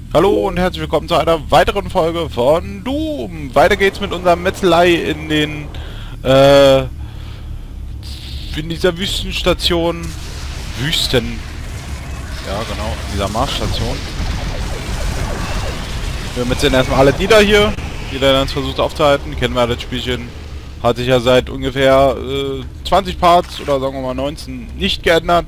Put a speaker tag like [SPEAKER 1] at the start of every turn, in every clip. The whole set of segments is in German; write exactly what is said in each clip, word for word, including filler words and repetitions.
[SPEAKER 1] Hallo und herzlich willkommen zu einer weiteren Folge von Doom. Weiter geht's mit unserer Metzelei in den, äh, in dieser Wüstenstation. Wüsten. Ja, genau, in dieser Marsstation. Wir metzeln erstmal alle nieder hier. Jeder, der uns versucht aufzuhalten, kennen wir das Spielchen. Hat sich ja seit ungefähr äh, zwanzig Parts oder sagen wir mal neunzehn nicht geändert.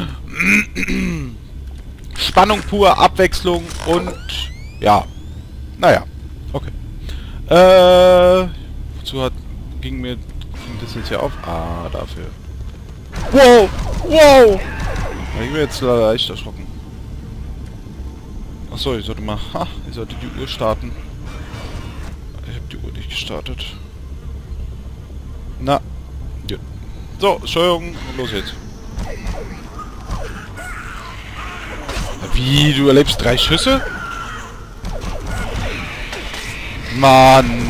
[SPEAKER 1] Spannung pur, Abwechslung und ja, naja, okay. Äh, wozu hat, ging mir, ging das jetzt hier auf? Ah, dafür. Wow, wow! Ich bin jetzt leicht erschrocken. Achso, ich sollte mal, ha, ich sollte die Uhr starten. Ich habe die Uhr nicht gestartet. Na, ja. So, Steuerung, los jetzt. Wie, du erlebst drei Schüsse? Mann!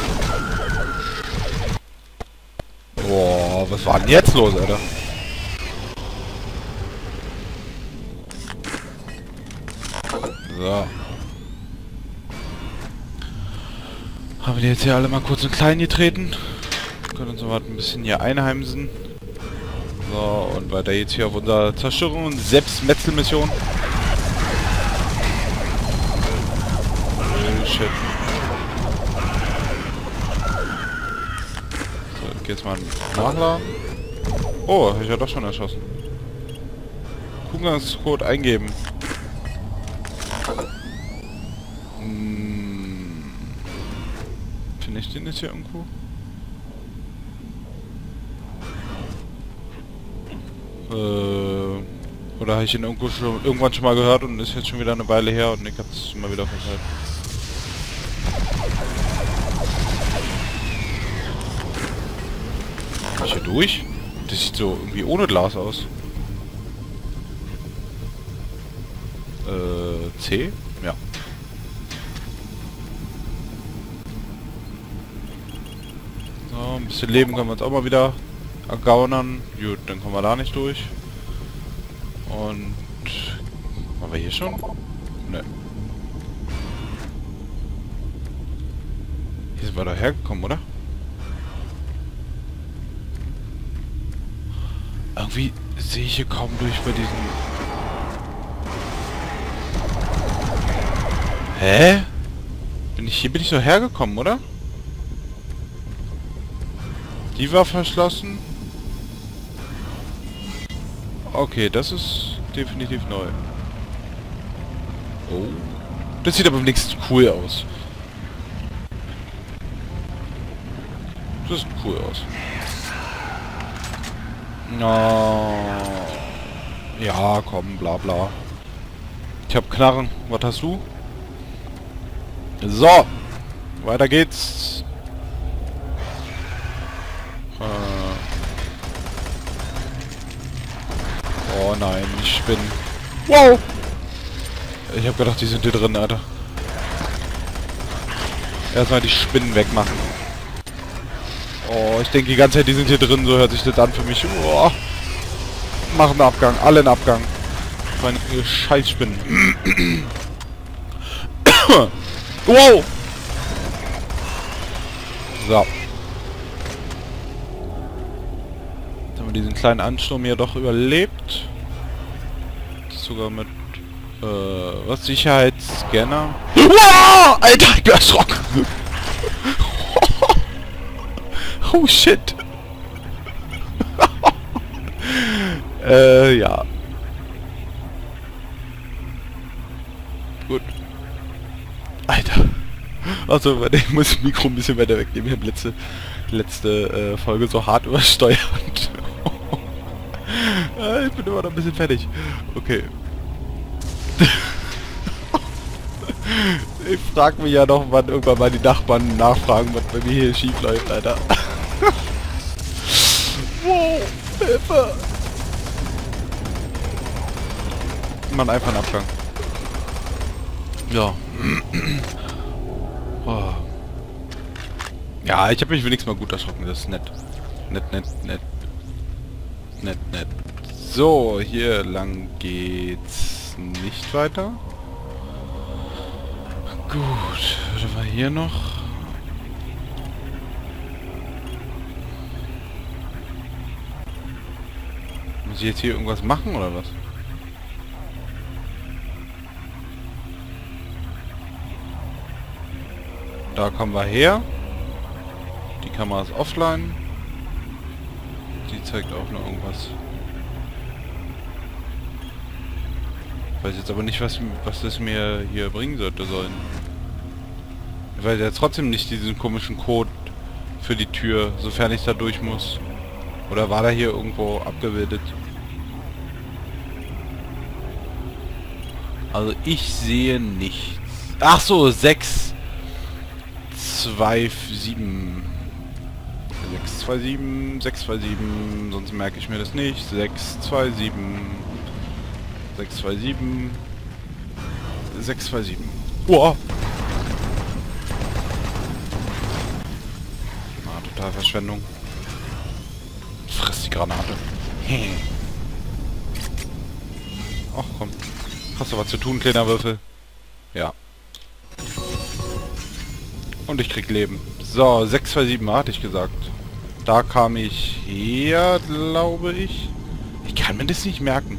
[SPEAKER 1] Boah, was war denn jetzt los, Alter? So. Haben wir jetzt hier alle mal kurz in klein getreten? Können uns mal ein bisschen hier einheimsen. So, und weiter jetzt hier auf unserer Zerstörung und Selbstmetzelmission. Shit. So, ich geh jetzt mal nachladen. Oh, hab ich ja doch schon erschossen. Zugangscode eingeben. Hm. Finde ich den jetzt hier irgendwo? Äh, oder habe ich ihn irgendwo schon, irgendwann schon mal gehört und ist jetzt schon wieder eine Weile her und ich hab's mal wieder verteilt. Bin ich hier durch? Das sieht so irgendwie ohne Glas aus. Äh, C? Ja. So, ein bisschen Leben können wir uns auch mal wieder ergaunern. Gut, dann kommen wir da nicht durch. Und... Waren wir hier schon? Ne. Hier sind wir da hergekommen, oder? Irgendwie sehe ich hier kaum durch bei diesen... Hä? Bin ich hier bin ich so hergekommen, oder? Die war verschlossen. Okay, das ist definitiv neu. Oh. Das sieht aber wenigstens cool aus. Das sieht cool aus. No. Ja, komm, bla bla. Ich hab Knarren. Was hast du? So. Weiter geht's. Äh. Oh nein, ich bin... Wow! Ich hab gedacht, die sind hier drin, Alter. Erstmal die Spinnen wegmachen. Oh, ich denke die ganze Zeit, die sind hier drin, so hört sich das an für mich. Oh. Machen einen Abgang, alle einen Abgang. Meine Scheißspinnen. Wow! So. Jetzt haben wir diesen kleinen Ansturm hier doch überlebt. Das ist sogar mit... Äh, was? Sicherheitsscanner? Wow! Alter, ich bin erschrocken! Oh shit! äh, ja. Gut. Alter. Also, ich muss das Mikro ein bisschen weiter wegnehmen. Ich habe letzte, letzte äh, Folge so hart übersteuert. Ich bin immer noch ein bisschen fertig. Okay. Ich frag mich ja noch, wann irgendwann mal die Nachbarn nachfragen, was bei mir hier schief läuft, Alter. Wow, Hilfe! Man einfach einen Abgang. Ja. Oh. Ja, ich habe mich wenigstens mal gut erschrocken, das ist nett. Nett, nett, nett. Nett, nett. So, hier lang geht's nicht weiter. Gut, was war hier noch? Muss ich jetzt hier irgendwas machen oder was? Da kommen wir her. Die Kamera ist offline. Die zeigt auch noch irgendwas. Ich weiß jetzt aber nicht, was, was das mir hier bringen sollte sollen. Ich weiß ja trotzdem nicht diesen komischen Code für die Tür, sofern ich da durch muss. Oder war da hier irgendwo abgebildet? Also ich sehe nichts. Ach so, sechs zwei sieben. sechs zwei sieben, sechs zwei sieben, sonst merke ich mir das nicht. sechs zwei sieben. sechs zwei sieben. sechs zwei sieben. Boah! Ah, total Verschwendung. Friss die Granate. Ach komm. Hast du was zu tun, kleiner Würfel? Ja. Und ich krieg Leben. So, sechs zwei sieben hatte ich gesagt. Da kam ich her, glaube ich. Ich kann mir das nicht merken.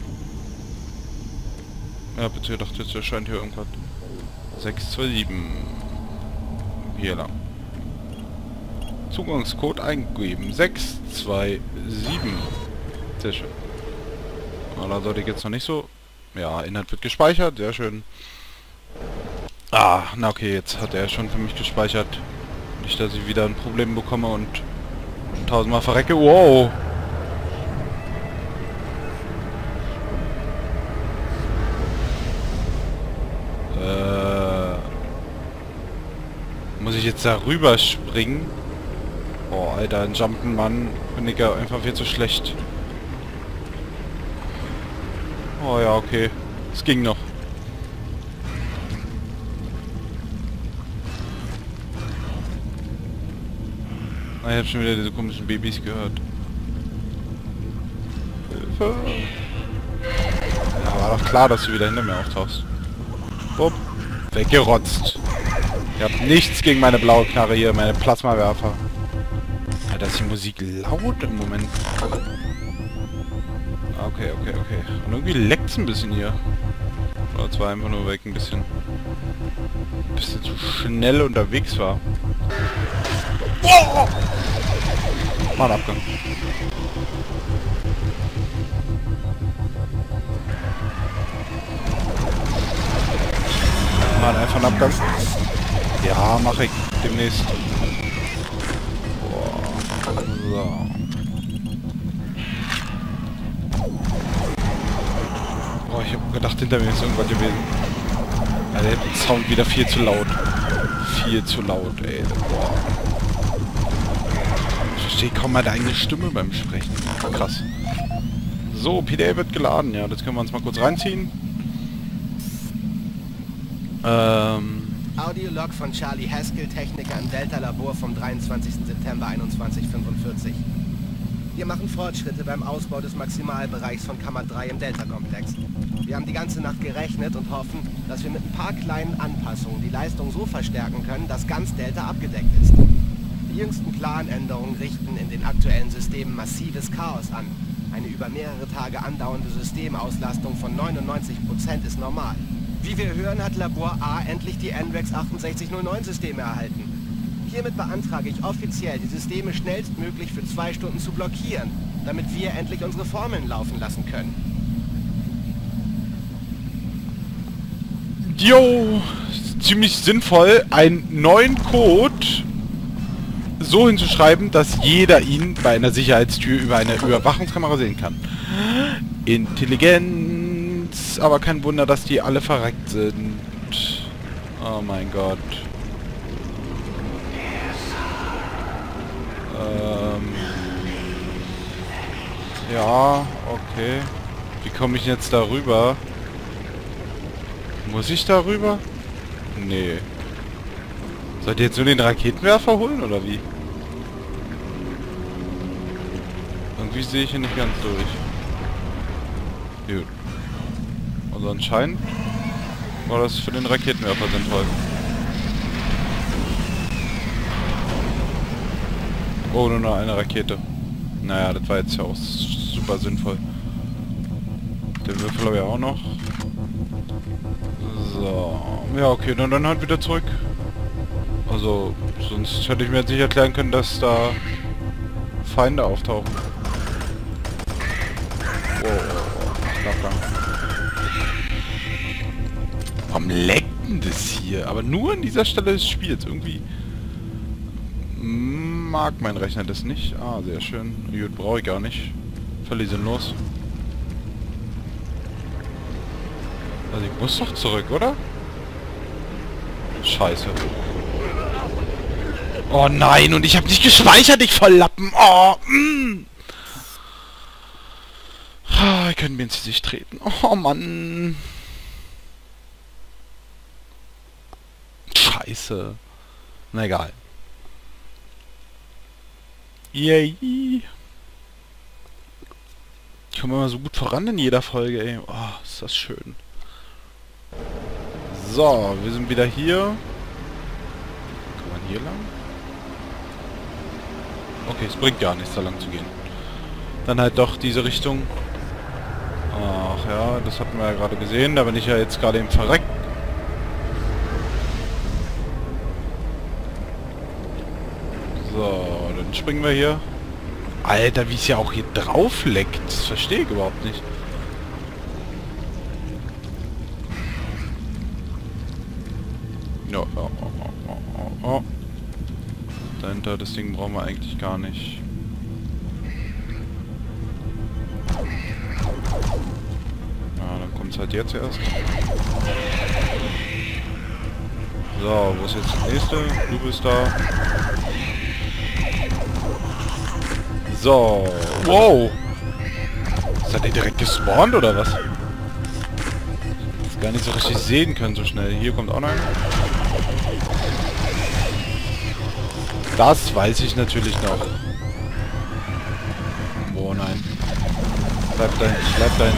[SPEAKER 1] Ja, bitte, ich dachte, jetzt erscheint hier irgendwas. sechs zwei sieben. Hier lang. Zugangscode eingegeben. sechs zwei sieben. Sehr schön. Oh, da sollte ich jetzt noch nicht so... Ja, Inhalt wird gespeichert. Sehr schön. Ah, na okay, jetzt hat er schon für mich gespeichert. Nicht, dass ich wieder ein Problem bekomme und tausendmal verrecke. Wow! Äh... Muss ich jetzt da rüber springen? Oh, Alter, ein Jump'n'Run bin ich ja einfach viel zu schlecht. Oh ja, okay. Es ging noch. Ah, ich hab schon wieder diese komischen Babys gehört. Hilfe! Ja, war doch klar, dass du wieder hinter mir auftauchst. Bupp. Weggerotzt. Ihr habt nichts gegen meine blaue Knarre hier, meine Plasmawerfer. Alter, ist die Musik laut im Moment. Okay, okay, okay. Und irgendwie leckt's ein bisschen hier. Oder zwar einfach nur weg ein bisschen. Ein bisschen zu schnell unterwegs war. Oh! Mal einen Abgang. Mal einfach einen Abgang. Ja, mache ich demnächst. Boah. So. Boah, ich hab gedacht, hinter mir ist irgendwas gewesen. Ja, der Sound wieder viel zu laut. Viel zu laut, ey. Boah. Ich verstehe kaum meine eigene Stimme beim Sprechen. Krass. So, P D A wird geladen. Ja, das können wir uns mal kurz reinziehen. Ähm...
[SPEAKER 2] Audiolog von Charlie Haskell, Techniker im Delta-Labor vom dreiundzwanzigsten September einundzwanzig fünfundvierzig. Wir machen Fortschritte beim Ausbau des Maximalbereichs von Kammer drei im Delta-Komplex. Wir haben die ganze Nacht gerechnet und hoffen, dass wir mit ein paar kleinen Anpassungen die Leistung so verstärken können, dass ganz Delta abgedeckt ist. Die jüngsten Planänderungen richten in den aktuellen Systemen massives Chaos an. Eine über mehrere Tage andauernde Systemauslastung von neunundneunzig Prozent ist normal. Wie wir hören, hat Labor A endlich die N REX achtundsechzig null neun Systeme erhalten. Hiermit beantrage ich offiziell, die Systeme schnellstmöglich für zwei Stunden zu blockieren, damit wir endlich unsere Formeln laufen lassen können.
[SPEAKER 1] Jo, ziemlich sinnvoll, einen neuen Code so hinzuschreiben, dass jeder ihn bei einer Sicherheitstür über eine Überwachungskamera sehen kann. Intelligenz, aber kein Wunder, dass die alle verreckt sind. Oh mein Gott. Ähm. Ja, okay. Wie komme ich jetzt darüber? Muss ich darüber? Nee. Sollt ihr jetzt nur den Raketenwerfer holen, oder wie? Irgendwie sehe ich hier nicht ganz durch. Gut. Also anscheinend war das für den Raketenwerfer sinnvoll. Oh, nur noch eine Rakete. Naja, das war jetzt ja auch super sinnvoll. Den Würfel habe ich auch noch. So. Ja, okay, dann, dann halt wieder zurück. Also, sonst hätte ich mir jetzt nicht erklären können, dass da Feinde auftauchen. Wow. Warum leckt denn das hier? Aber nur an dieser Stelle des Spiels. Irgendwie mag mein Rechner das nicht. Ah, sehr schön. Gut, brauche ich gar nicht. Völlig sinnlos. Also ich muss doch zurück, oder? Scheiße. Oh nein, und ich habe nicht gespeichert, ich Volllappen. Oh, mm. Ah, ich könnte mir ins Gesicht treten. Oh Mann. Scheiße. Na egal. Yay. Ich komme immer so gut voran in jeder Folge, ey. Oh, ist das schön. So, wir sind wieder hier. Kann man hier lang? Okay, es bringt gar nichts, da lang zu gehen. Dann halt doch diese Richtung. Ach ja, das hatten wir ja gerade gesehen. Da bin ich ja jetzt gerade im Verreck. So, dann springen wir hier. Alter, wie es ja auch hier drauf leckt. Das verstehe ich überhaupt nicht. Ja, oh, oh, oh, oh, oh. Dahinter, das Ding brauchen wir eigentlich gar nicht. Ja, dann kommt es halt jetzt erst. So, wo ist jetzt das nächste? Du bist da. So. Wow. Ist der direkt gespawnt oder was? Das gar nicht so richtig sehen können so schnell. Hier kommt auch noch einer. Das weiß ich natürlich noch. Oh nein. Bleib da hinten, bleib da hinten.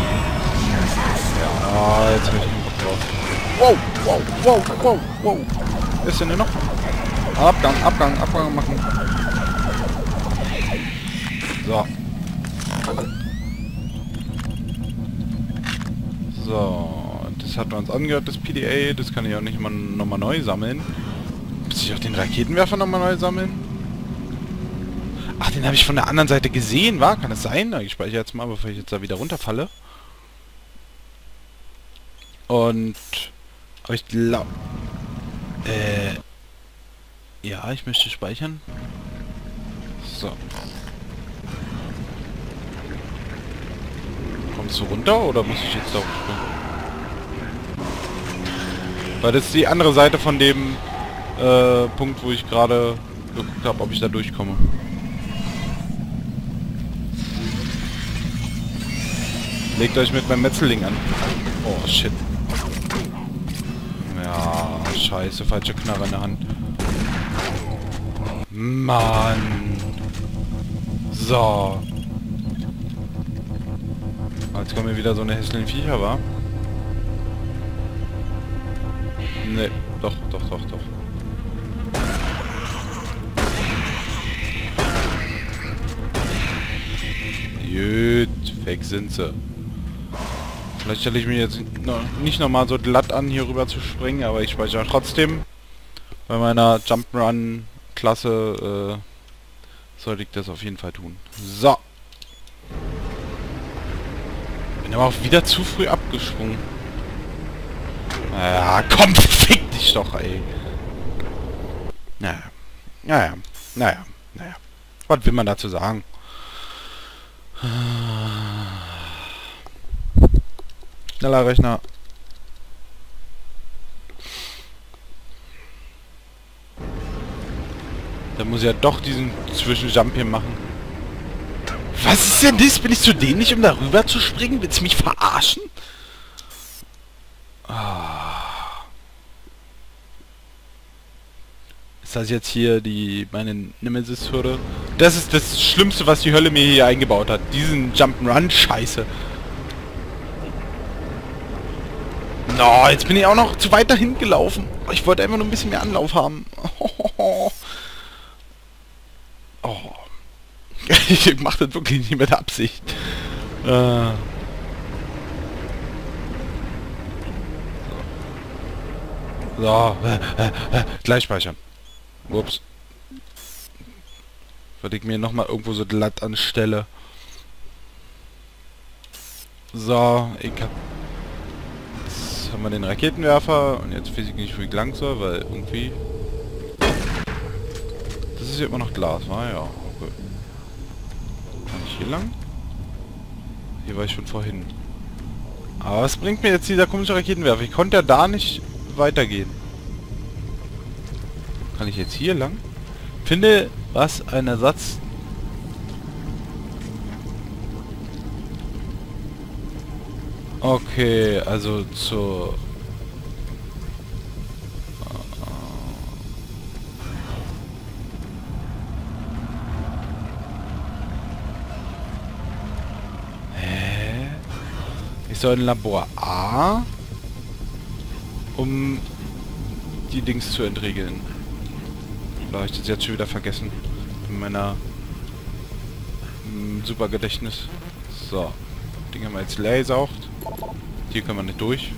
[SPEAKER 1] Ja, jetzt hab ich einen Bock drauf. Wow, wow, wow, wow, wow. Was ist denn noch? Abgang, Abgang, Abgang machen. So. So, das hat man uns angehört, das P D A. Das kann ich auch nicht immer nochmal neu sammeln. Muss ich auch den Raketenwerfer nochmal neu sammeln? Ach, den habe ich von der anderen Seite gesehen, war? Kann das sein? Ich speichere jetzt mal, bevor ich jetzt da wieder runterfalle. Und... Aber ich glaube... Äh... Ja, ich möchte speichern. So. Kommst du runter oder muss ich jetzt da springen? Weil das ist die andere Seite von dem äh, Punkt, wo ich gerade geguckt habe, ob ich da durchkomme. Legt euch mit meinem Metzelling an. Oh shit. Ja, scheiße, falsche Knarre in der Hand. Mann. So. Jetzt kommen mir wieder so eine hässlichen Viecher, wa? Ne, doch, doch, doch, doch. Gut, weg sind sie. Vielleicht stelle ich mir jetzt noch, nicht nochmal so glatt an, hier rüber zu springen, aber ich speichere trotzdem. Bei meiner Jump'n'Run-Klasse äh, sollte ich das auf jeden Fall tun. So. Bin aber auch wieder zu früh abgesprungen. Ja, komm, fick dich doch, ey. Naja. Naja. Naja. Naja. Was will man dazu sagen? Schneller Rechner. Da muss ich ja doch diesen Zwischenjump hier machen. Was ist denn das? Bin ich zu dämlich, um da rüber zu springen? Willst du mich verarschen? Ah. Ist das jetzt hier die meine Nemesis-Hürde? Das ist das Schlimmste, was die Hölle mir hier eingebaut hat. Diesen Jump'n'Run-Scheiße. No, jetzt bin ich auch noch zu weit dahin gelaufen. Ich wollte einfach nur ein bisschen mehr Anlauf haben. Oh. Ich mach das wirklich nicht mit Absicht. Äh. So. So. Äh, äh, äh. Gleich speichern. Ups. Weil ich mir nochmal irgendwo so glatt anstelle. So, ich hab... Jetzt haben wir den Raketenwerfer und jetzt weiß ich nicht, wo ich lang soll, weil irgendwie... Das ist ja immer noch Glas, ah ja, okay. Kann ich hier lang? Hier war ich schon vorhin. Aber was bringt mir jetzt dieser komische Raketenwerfer? Ich konnte ja da nicht weitergehen. Kann ich jetzt hier lang? Finde, was ein Ersatz... Okay, also zur... Hä? Ich soll in Labor A, um die Dings zu entriegeln. Da habe ich das jetzt schon wieder vergessen. In meiner mm, super Gedächtnis. So. Den haben wir jetzt leer gesaugt. Hier können wir nicht durch.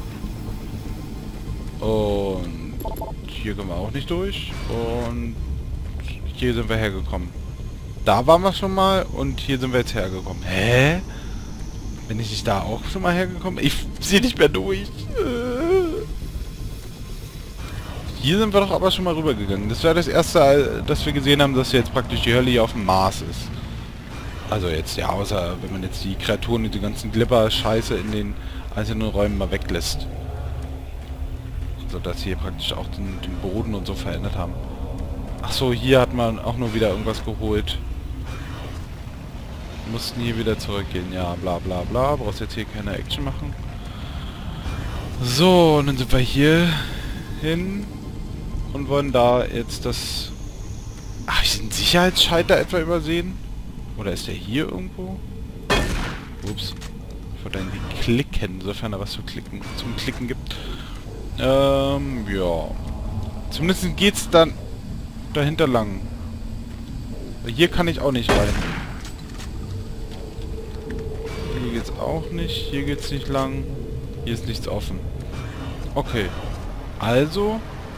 [SPEAKER 1] Und hier können wir auch nicht durch. Und hier sind wir hergekommen. Da waren wir schon mal und hier sind wir jetzt hergekommen. Hä? Bin ich nicht da auch schon mal hergekommen? Ich sehe nicht mehr durch. Hier sind wir doch aber schon mal rübergegangen. Das wäre das erste, dass wir gesehen haben, dass jetzt praktisch die Hölle hier auf dem Mars ist. Also jetzt, ja, außer wenn man jetzt die Kreaturen, die ganzen Glipper-Scheiße in den einzelnen Räumen mal weglässt. So, dass sie hier praktisch auch den, den Boden und so verändert haben. Ach so, hier hat man auch nur wieder irgendwas geholt. Mussten hier wieder zurückgehen. Ja, bla bla bla. Brauchst jetzt hier keine Action machen. So, und dann sind wir hier hin und wollen da jetzt das... Ach, ich den Sicherheitsschalter etwa übersehen? Oder ist der hier irgendwo? Ups. Ich wollte eigentlich klicken, sofern da was zu klicken, zum Klicken gibt. Ähm, ja. Zumindest geht's dann dahinter lang. Hier kann ich auch nicht rein. Hier geht's auch nicht. Hier geht's nicht lang. Hier ist nichts offen. Okay. Also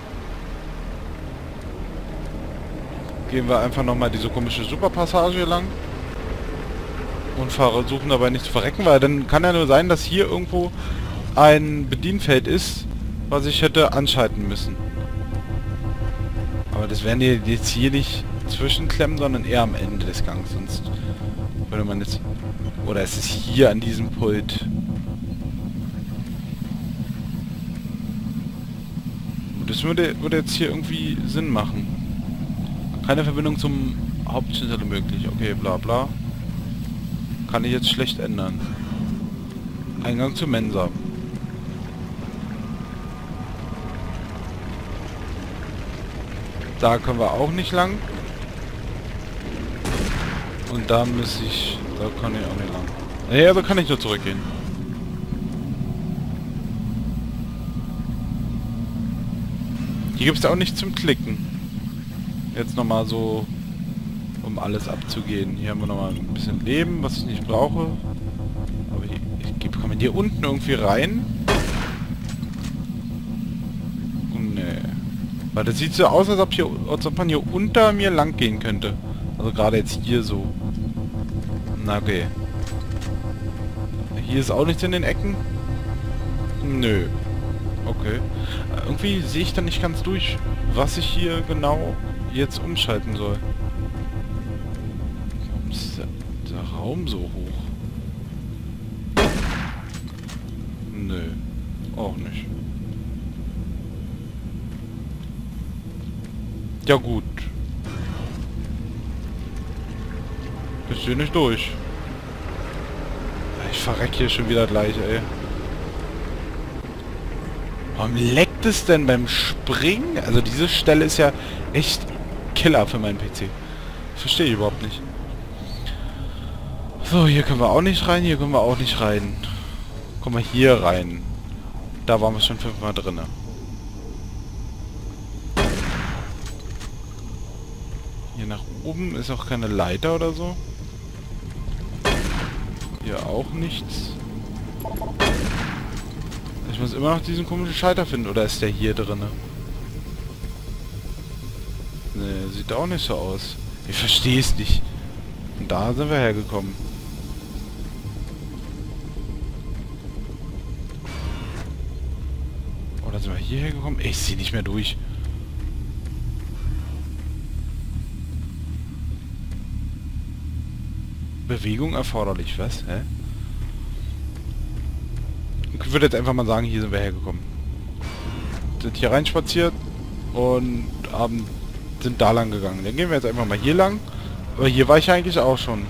[SPEAKER 1] gehen wir einfach nochmal diese komische Superpassage lang. Und versuchen dabei nicht zu verrecken, weil dann kann ja nur sein, dass hier irgendwo ein Bedienfeld ist, was ich hätte anschalten müssen. Aber das werden die jetzt hier nicht zwischenklemmen, sondern eher am Ende des Gangs. Sonst würde man jetzt... Oder ist es hier an diesem Pult? Das würde, würde jetzt hier irgendwie Sinn machen. Keine Verbindung zum Hauptschnittstelle möglich. Okay, bla bla. Kann ich jetzt schlecht ändern. Eingang zur Mensa. Da können wir auch nicht lang. Und da muss ich... Da kann ich auch nicht lang. Ja, also kann ich nur zurückgehen. Hier gibt es auch nichts zum Klicken. Jetzt nochmal so... um alles abzugehen. Hier haben wir nochmal ein bisschen Leben, was ich nicht brauche. Aber ich, ich kann man hier unten irgendwie rein? Oh, nee. Weil das sieht so aus, als ob, hier, als ob man hier unter mir lang gehen könnte. Also gerade jetzt hier so. Na okay. Hier ist auch nichts in den Ecken? Nö. Okay. Irgendwie sehe ich da nicht ganz durch, was ich hier genau jetzt umschalten soll. Warum ist der, der Raum so hoch? Nö. Auch nicht. Ja gut. Ich sehe nicht durch. Ich verreck hier schon wieder gleich, ey. Warum leckt es denn beim Springen? Also diese Stelle ist ja echt Killer für meinen P C. Verstehe ich überhaupt nicht. So, hier können wir auch nicht rein, hier können wir auch nicht rein. Kommen wir hier rein. Da waren wir schon fünfmal drin. Hier nach oben ist auch keine Leiter oder so. Hier auch nichts. Ich muss immer noch diesen komischen Schalter finden. Oder ist der hier drinne? Ne, sieht auch nicht so aus. Ich verstehe es nicht. Und da sind wir hergekommen. Oder sind wir hier hergekommen? Ich sehe nicht mehr durch. Bewegung erforderlich, was? Hä? Ich würde jetzt einfach mal sagen, hier sind wir hergekommen. Sind hier reinspaziert und haben, sind da lang gegangen. Dann gehen wir jetzt einfach mal hier lang. Aber hier war ich eigentlich auch schon.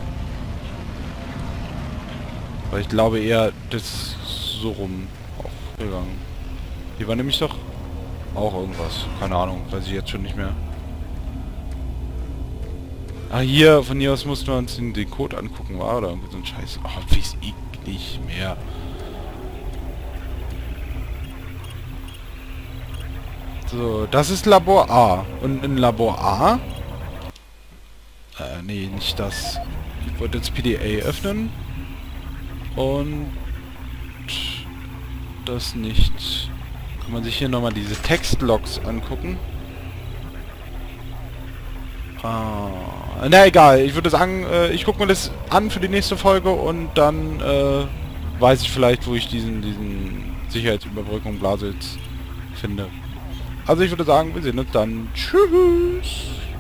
[SPEAKER 1] Weil ich glaube eher, das ist so rum auch gegangen. Hier war nämlich doch auch irgendwas. Keine Ahnung, weiß ich jetzt schon nicht mehr. Ah, hier, von hier aus mussten wir uns den, den Code angucken, war oder irgendwie so ein Scheiß. Oh, wie ist ich nicht mehr. So, das ist Labor A. Und in Labor A... Äh, nee, nicht das. Ich wollte jetzt P D A öffnen. Und... das nicht. Kann man sich hier nochmal diese Textlogs angucken. Ah, na egal, ich würde sagen, äh, ich gucke mir das an für die nächste Folge und dann äh, weiß ich vielleicht, wo ich diesen, diesen Sicherheitsüberbrückung Blasels finde. Also ich würde sagen, wir sehen uns dann. Tschüss!